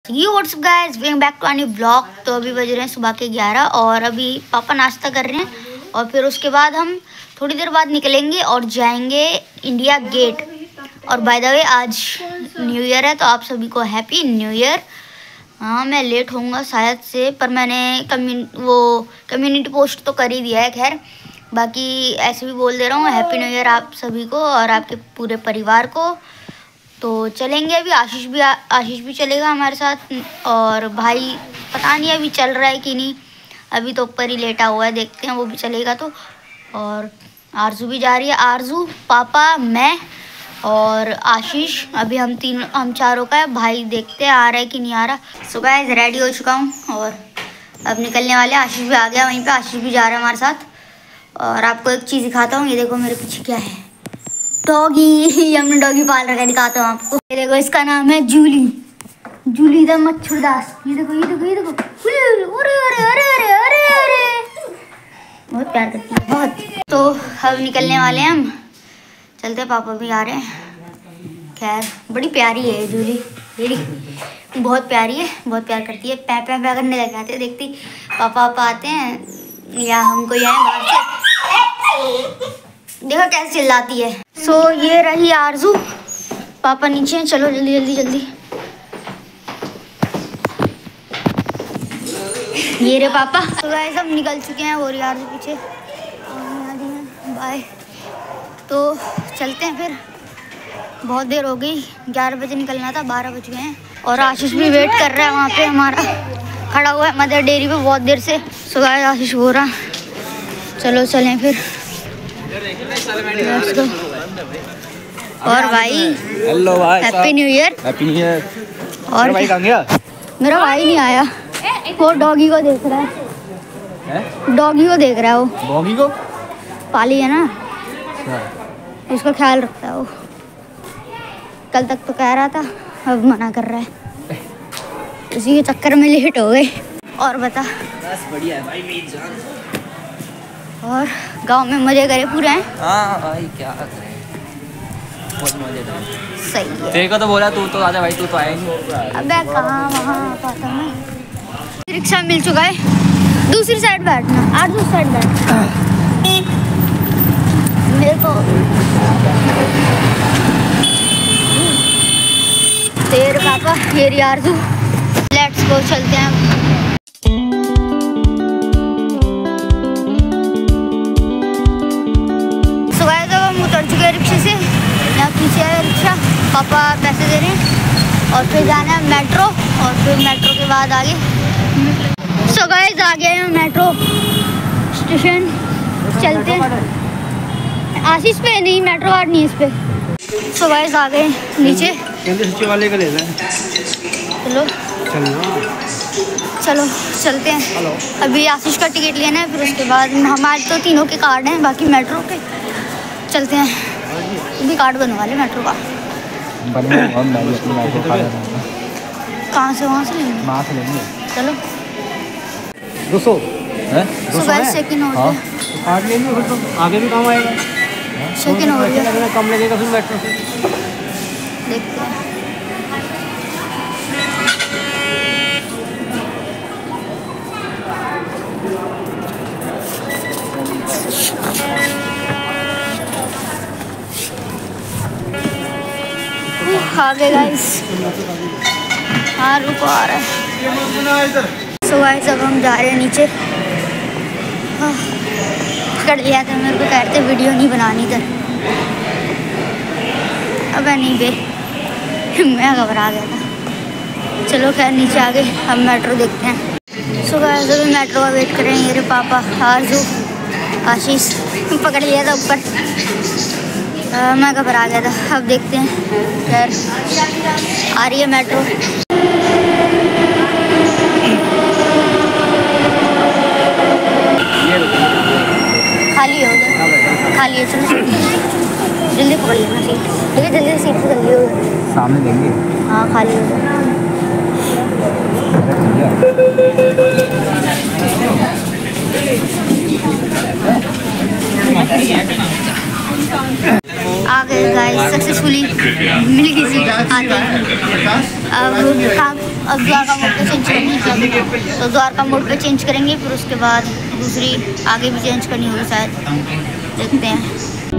WhatsApp guys, welcome back to अन्य blog. तो अभी बज रहे हैं सुबह के 11 और अभी पापा नाश्ता कर रहे हैं और फिर उसके बाद हम थोड़ी देर बाद निकलेंगे और जाएंगे इंडिया गेट। और बाय द वे आज न्यू ईयर है, तो आप सभी को हैप्पी न्यू ईयर। हाँ, मैं लेट होऊंगा शायद से, पर मैंने कम्युनिटी पोस्ट तो कर ही दिया है। खैर, बाकी ऐसे भी बोल दे रहा हूँ हैप्पी न्यू ईयर आप सभी को और आपके पूरे परिवार को। तो चलेंगे अभी, आशीष भी चलेगा हमारे साथ। और भाई पता नहीं अभी चल रहा है कि नहीं, अभी तो ऊपर ही लेटा हुआ है, देखते हैं वो भी चलेगा तो। और आरजू भी जा रही है, आरजू, पापा, मैं और आशीष। अभी हम चारों का है। भाई देखते हैं आ रहा है कि नहीं आ रहा। सो गाइस, रेडी हो चुका हूँ और अब निकलने वाले। आशीष भी आ गया वहीं पे, आशीष भी जा रहा है हमारे साथ। और आपको एक चीज़ दिखाता हूँ, ये देखो मेरे पीछे क्या है, डॉगी। हमने डॉगी पाल रखा है, दिखाता हूँ आपको। ये देखो, इसका नाम है जूली, जूली द मच्छरदास। ये देखो ये देखो ये देखो, अरे अरे अरे अरे अरे अरे, बहुत प्यार करती है बहुत। तो अब निकलने वाले हैं हम, चलते हैं, पापा भी आ रहे हैं। खैर, बड़ी प्यारी है जूली, बहुत प्यारी है, बहुत प्यार करती है। पै पै पै करने लग जाते हैं देखती पापा आते हैं या हमको यहाँ बाहर से। देखो कैसे चिल्लाती है। सो ये रही आरजू, पापा नीचे हैं, चलो जल्दी जल्दी जल्दी। ये रे पापा। तो गाइस हम निकल चुके हैं और आरजू पीछे बाय। तो चलते हैं फिर, बहुत देर हो गई, 11 बजे निकलना था, 12 बज गए हैं। और आशीष भी वेट कर रहा है वहाँ पे हमारा, खड़ा हुआ है मदर डेयरी पे बहुत देर से। सो गाइस आशीष बोल रहा, चलो चलें फिर। और भाई हेलो भाई, happy new year. Happy new year. और भाई कहाँ गया? मेरा भाई नहीं आया, वो डॉगी को देख रहा है। डॉगी को देख रहा है, वो डॉगी को पाली है ना, उसका ख्याल रखता है वो। कल तक तो कह रहा था, अब मना कर रहा है, उसी के चक्कर में लेट हो गए। और बता, बस बढ़िया है भाई मेरी जान। और गांव में मजे करे पूरे हैं। हाँ भाई, क्या करें, बहुत मजे करे। सही है। तेरे को तो बोला तू तो आजा भाई, तू तो आया नहीं। अबे कहाँ, वहाँ पाता मैं। रिक्शा मिल चुका है, दूसरी साइड बैठना, आज दूसरी साइड बैठना मेरे को। तेरे पापा, ये आरजू, लेट्स गो, चलते हैं। उतर चुके हैं रिक्शे से, यहाँ पीछे है रिक्शा, पापा पैसे दे रहे हैं। और फिर जाना है मेट्रो, और फिर मेट्रो के बाद आगे। सो गाइस आ गए हैं मेट्रो स्टेशन, चलते हैं। आशीष पे नहीं, मेट्रो वार्ड नहीं इस पे। सो गाइस आ गए नीचे, वाले का ले चलो चलो चलते हैं। हेलो। अभी आशीष का टिकट लेना है, फिर उसके बाद हमारे तो तीनों के कार्ड हैं, बाकी मेट्रो के चलते हैं। भी कार्ड बनवा ले मेट्रो का। कहाँ से, वहाँ से लेंगे, वहाँ से लेंगे। चलो 200 सुबह सेकंड हो गया, कार्ड लेंगे फिर तो आगे भी काम आएगा। सेकंड हो गया, कम लगेगा फिर मेट्रो से, देखते हैं। आ गए गाइस, हाँ रुको आ रहा है। सो गाइस अब हम जा रहे हैं नीचे। कर लिया था, मेरे को कह रहे थे वीडियो नहीं बनानी इधर। अब नहीं बे, मैं घबरा गया था। चलो खैर नीचे आ गए, अब मेट्रो देखते हैं। सो गाइस अभी मेट्रो का वेट कर रहे हैं। ये पापा, आरजू, आशीष पकड़ लिया था ऊपर, मैं घबरा गया था। अब देखते हैं, खैर आ रही है मेट्रो। खाली है उधर, खाली है, चलो जल्दी पकड़ लेना सीट, ठीक है, जल्दी सीट पकड़ लियो। सामने देंगे। हाँ खाली है उधर। आ गए गाइस, सक्सेसफुली मिल गई सीट। आते हैं अब अब द्वारका मोड पे चेंज करेंगे, तो द्वारका मोड पे चेंज करेंगे, फिर उसके बाद दूसरी आगे भी चेंज करनी होगी शायद, देखते हैं।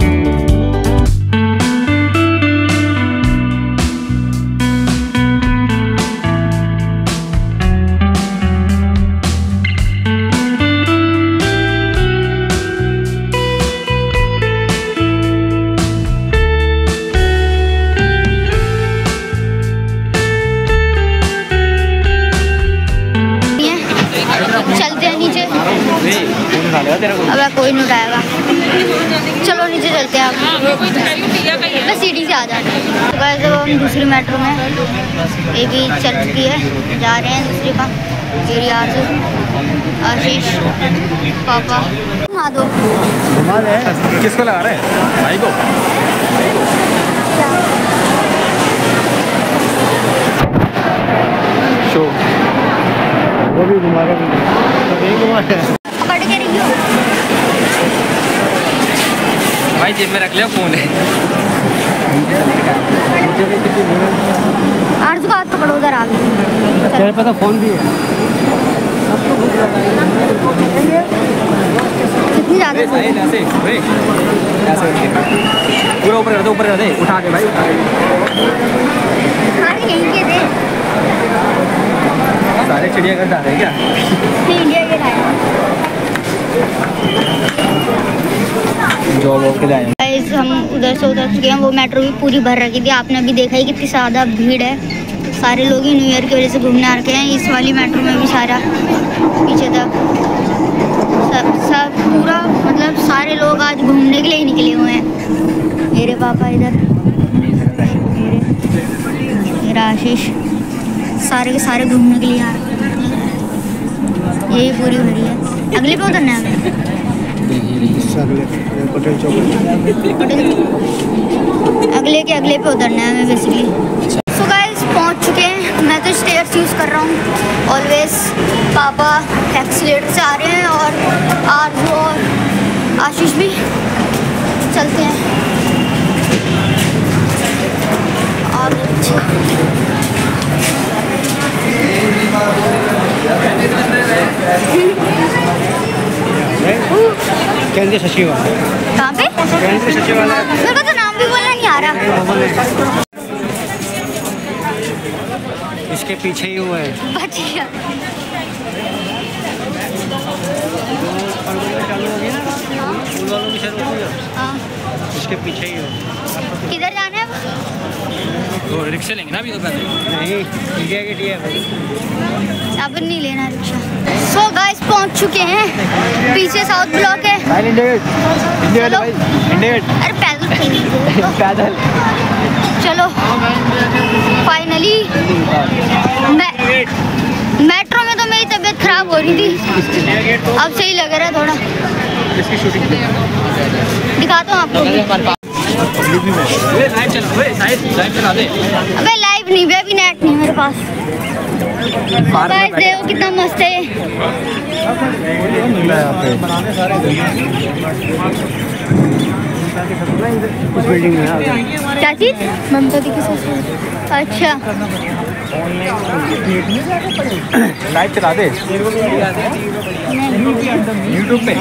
चलते हैं नीचे, अब कोई नहीं उठाएगा। चलो नीचे चलते हैं, आप बस सीढ़ी से आ जाते हैं। तो वैसे वो हम दूसरी मेट्रो में, ये भी चल चुकी है, जा रहे हैं दूसरी का। मेरी आरज़ू, आशीष, पापा घुमा दो। किसको लगा रहे हैं? भाई को। शो वो भी घुमा रहे हैं, पकड़ के रही हो भाई, जेब में रख लिया, फोन है। आरज़ू का हाथ पकड़ो, उधर आ गई। तेरे पे तो फोन भी है। कितनी ज़्यादा पूरा ऊपर कर दे, उठा के भाई, उठा के। सारे यहीं के थे, सारे चिड़ियाघर जा रहे हैं क्या? इंडिया गेट आए जॉब वॉब के लिए आए हैं। गाइस, हम उधर से उतर चुके हैं। वो मेट्रो भी पूरी भर रखी थी, आपने अभी देखा ही कितनी ज़्यादा भीड़ है। सारे लोग ही न्यू ईयर की वजह से घूमने आ रखे हैं। इस वाली मेट्रो में भी सारा पीछे तक सब पूरा, मतलब सारे लोग आज घूमने के लिए ही निकले हुए हैं। मेरे पापा इधर, मेरा आशीष, सारे के सारे घूमने के लिए आ रहे हैं। यही पूरी भरी है। अगले पे उतरना है, अगले के अगले पे उतरना है हमें बेसिकली। सो गाइस, पहुंच चुके हैं। मैं तो स्टेयर्स यूज़ कर रहा हूँ ऑलवेज। पापा एक्सीलेटर से आ रहे हैं और आरज़ू और आशीष भी। चलते हैं और केंद्रीय सचिवालय। कहाँ पे? केंद्रीय सचिवालय। मेरे को तो नाम भी बोलना नहीं आ रहा। इसके पीछे ही हुआ है। बच गया। हाँ, इसके पीछे ही हो। किधर जाना है? तो रिक्शा लेंगे ना अभी, तो पहले नहीं, इंडिया गेट ही है भाई, अब नहीं लेना रिक्शा। सो गाइस, पहुंच चुके हैं। पीछे साउथ ब्लॉक है। इंडिया गेट, इंडिया गेट भाई, इंडिया गेट। अरे पैदल चलिए। पैदल चलो फाइनली। मेट्रो में तो मेरी तबीयत खराब हो रही थी, अब सही लग रहा है थोड़ा। इसकी शूटिंग दिखाता हूँ आपको। अबे लाइव नहीं है, अभी नेट नहीं मेरे पास। गाइस देखो कितना मस्त है। क्या चीज? ममता दी की ससुर। अच्छा, लाइव चला दे यूट्यूब पे।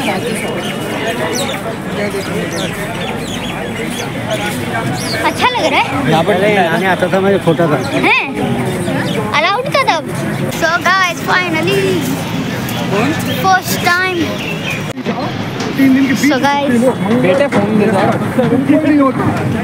अच्छा लग रहा है। यहाँ पर आने आता था, मैं छोटा था। हैं? अलाउड था तब। So guys finally first time. So guys, बेटे फोन दे दो।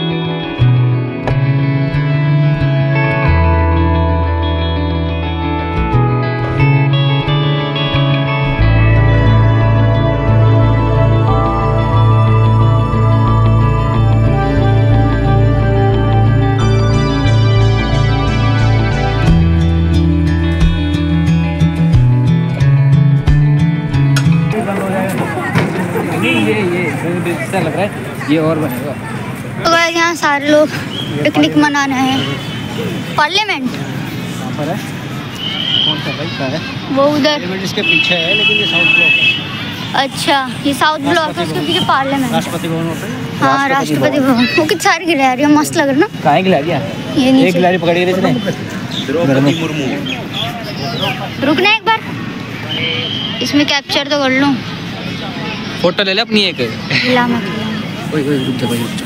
लग रहा है ये और बनेगा। तो गाइस, यहाँ सारे लोग पिकनिक मनाने हैं। पार्लियामेंट पर है, कौन सा भाई का है? वो उधर। पार्लियामेंट इसके पीछे है, लेकिन ये साउथ ब्लॉक है। अच्छा, ये साउथ ब्लॉक है, उसके पीछे पार्लियामेंट। राष्ट्रपति भवन होता है। हाँ, राष्ट्रपति भवन। वो कितनी सारी गिरा रही है, मस्त लग रहा है ना। कहाँ गिरा दिया? ये नीचे। एक गिलाड़ी पकड़ी गई इसने। द्रौपदी मुर्मू। रुकना एक बार, इसमें कैप्चर तो कर लूँ। फोटो ले ले अपनी एक। हिला मत। ओए ओए रुक जा भाई, रुक जा।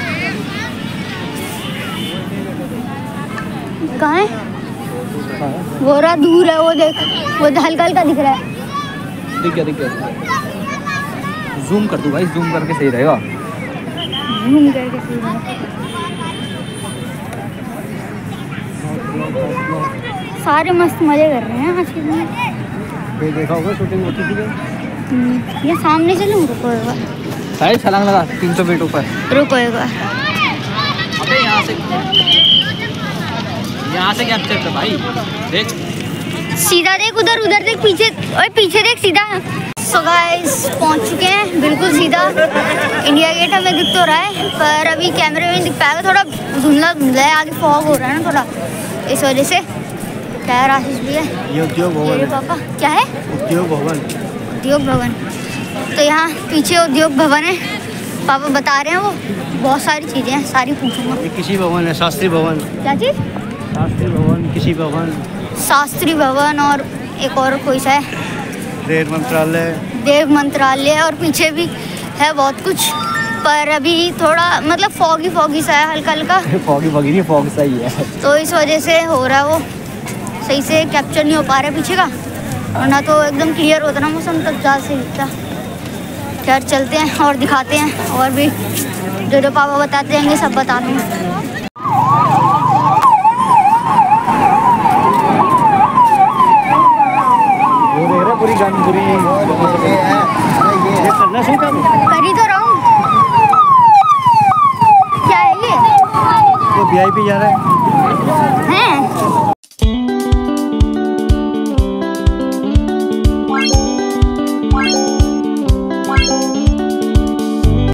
कहाँ है वो? रहा दूर है वो, देख वो हल्का हल्का दिख रहा है। दिख गया दिख गया। जूम कर दूँ भाई, जूम करके सही रहेगा। घूम करके सही रहेगा। सारे मस्त मजे कर रहे हैं आज के दिन। ये देखा होगा शूटिंग होती थी। ये सामने से लूँ, रुको एक बार। साइड छलांग लगा 300 फीट ऊपर। रुको एक बार। अबे यहाँ से कैप्चर कर भाई, देख सीधा देख, उधर उधर देख, पीछे और पीछे देख सीधा। सो गाइस पहुंच चुके हैं बिल्कुल सीधा। इंडिया गेट हमें दिख तो रहा है, पर अभी कैमरे में दिख पाएगा, थोड़ा धुंधला धुंधला है, आगे फॉग हो रहा है ना थोड़ा, इस वजह से। क्या है आशीष भी है? ये उद्योग भवन है। पापा क्या है? उद्योग भवन। उद्योग भवन। तो यहाँ पीछे उद्योग भवन है, पापा बता रहे हैं, वो बहुत सारी चीज़ें हैं, सारी पूछूंगा। ये कृषि भवन है, शास्त्री भवन। क्या चीज़? शास्त्री भवन, कृषि भवन, शास्त्री भवन, और एक और कोई सा है, रेल मंत्रालय, देव मंत्रालय, और पीछे भी है बहुत कुछ, पर अभी थोड़ा मतलब फॉगी फॉगी सा है, हल्का हल्का। फॉगी फॉगी नहीं, फॉग सा ही है। तो इस वजह से हो रहा है, वो सही से कैप्चर नहीं हो पा रहा है पीछे का, वरना तो एकदम क्लियर होता ना मौसम, तब ज़्यादा सही दिखता। खैर चलते हैं और दिखाते हैं, और भी जो जो पापा बताते रहेंगे सब बता दूँगा। पूरी गाड़ी पूरी ये करना शुरू कर ही तो रहा हूँ। क्या है ये? VIP जा रहा है। हैं?